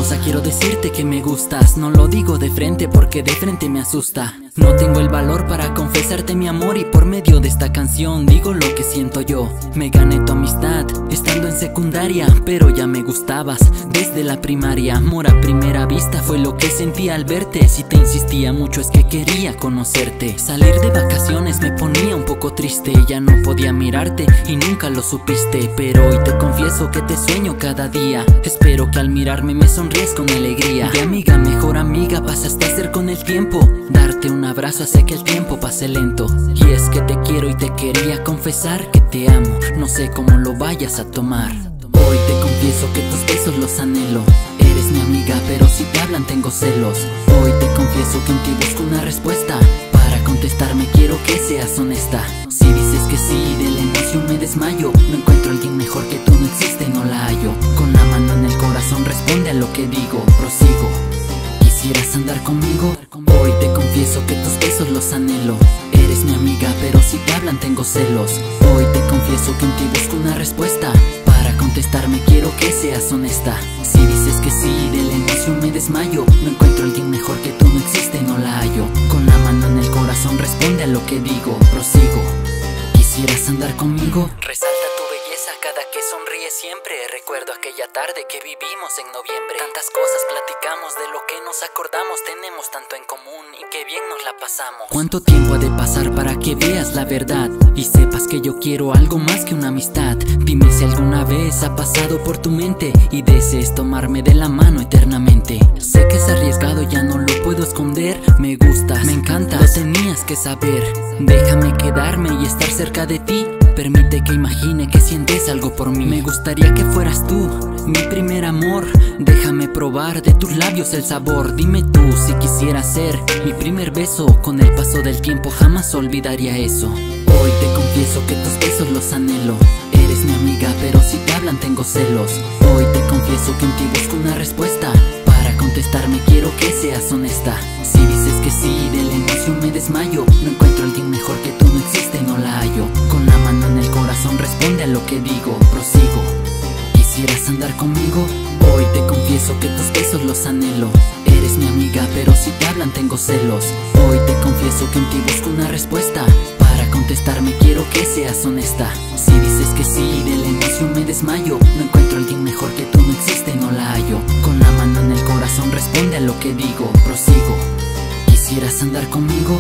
cosa quiero decirte que me gustas. No lo digo de frente porque de frente me asusta. No tengo el valor para confesarte mi amor y por medio de esta canción digo lo que siento yo. Me gané tu amistad estando en secundaria, pero ya me gustabas desde la primaria. Amor a primera vista fue lo que sentí al verte. Si te insistía mucho es que quería conocerte. Salir de vacaciones me ponía un poco triste. Ya no podía mirarte y nunca lo supiste, pero hoy te confieso que te sueño cada día. Espero que al mirarme me sonríes con alegría. De amiga, mejor amiga, pasaste a ser con el tiempo. Darte un abrazo hace que el tiempo pase lento. Y es que te quiero y te quería confesar que te amo. No sé cómo lo vayas a tomar. Hoy te confieso que tus besos los anhelo. Eres mi amiga, pero si te hablan tengo celos. Hoy te confieso que en ti busco una respuesta. Para contestarme quiero que seas honesta. Si dices que sí, de la emoción me desmayo. No encuentro a alguien mejor que tú, no existe, no la hallo. Con la mano en el corazón responde a lo que digo, prosigo. ¿Quisieras andar conmigo? Hoy te confieso que tus besos los anhelo. Eres mi amiga, pero si te hablan tengo celos. Hoy te confieso que en ti busco una respuesta. Para contestarme quiero que seas honesta. Si dices que sí, de la emoción me desmayo. No encuentro a alguien mejor que tú, no existe, no la hallo. Con la mano en el corazón responde a lo que digo, prosigo. ¿Quisieras andar conmigo? Resalta tu belleza cada que sonríes siempre. Recuerdo aquella tarde que vivimos en noviembre. Tantas cosas platicamos, de lo que nos acordamos. Tenemos tanto en común y qué bien nos la pasamos. ¿Cuánto tiempo ha de pasar para que veas la verdad y sepas que yo quiero algo más que una amistad? Dime si alguna vez ha pasado por tu mente y desees tomarme de la mano eternamente. Sé que es arriesgado, ya no lo puedo esconder. Me gustas, me encantas, lo tenías que saber. Déjame quedarme y estar cerca de ti. Permite que imagine que sientes algo por mí. Me gustaría que fueras tú, mi primer amor. Déjame probar de tus labios el sabor. Dime tú si quisieras ser mi primer beso. Con el paso del tiempo jamás olvidaría eso. Hoy te confieso que tus besos los anhelo. Eres mi amiga, pero si te hablan tengo celos. Hoy te confieso que en ti busco una respuesta. Para contestarme quiero que seas honesta. Si dices que sí, de la emoción me desmayo. No encuentro a alguien mejor que tú, no existe, no la hallo. Con la mano en el corazón responde a lo que digo, prosigo. ¿Quisieras andar conmigo? Hoy te confieso que tus besos los anhelo. Eres mi amiga, pero si te hablan tengo celos. Hoy te confieso que en ti busco una respuesta. Para contestarme quiero que seas honesta. Si dices que sí, de la emoción me desmayo. No encuentro a alguien mejor que tú, no existe, no la hallo. Con la mano en el corazón responde a lo que digo, prosigo. ¿Quisieras andar conmigo?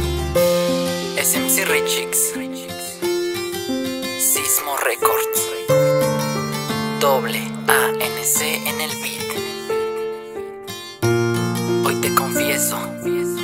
SMC Richix, Sismo Records, ANC en el beat. Hoy te confieso